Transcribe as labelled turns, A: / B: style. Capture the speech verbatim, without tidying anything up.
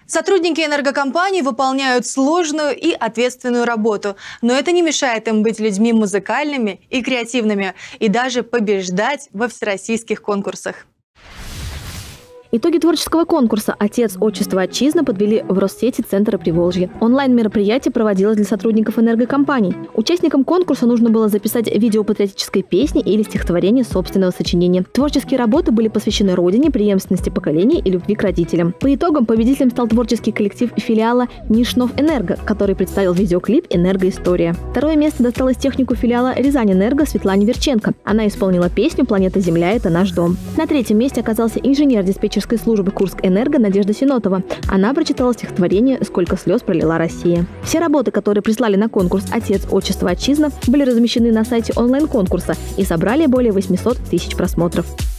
A: Сотрудники энергокомпаний выполняют сложную и ответственную работу, но это не мешает им быть людьми музыкальными и креативными и даже побеждать во всероссийских конкурсах.
B: Итоги творческого конкурса «Отец, отчество, отчизна» подвели в Россети Центра Приволжья. Онлайн-мероприятие проводилось для сотрудников энергокомпаний. Участникам конкурса нужно было записать видео патриотической песни или стихотворение собственного сочинения. Творческие работы были посвящены родине, преемственности поколений и любви к родителям. По итогам победителем стал творческий коллектив филиала «Нишнов-Энерго», который представил видеоклип «Энергоистория». Второе место досталось технику филиала «Рязань-Энерго» Светлане Верченко. Она исполнила песню «Планета Земля – это наш дом». На третьем месте оказался инженер-диспетчер службы Курскэнерго Надежда Синотова. Она прочитала стихотворение «Сколько слез пролила Россия». Все работы, которые прислали на конкурс «Отец, отчество, отчизна», были размещены на сайте онлайн-конкурса и собрали более восьмисот тысяч просмотров.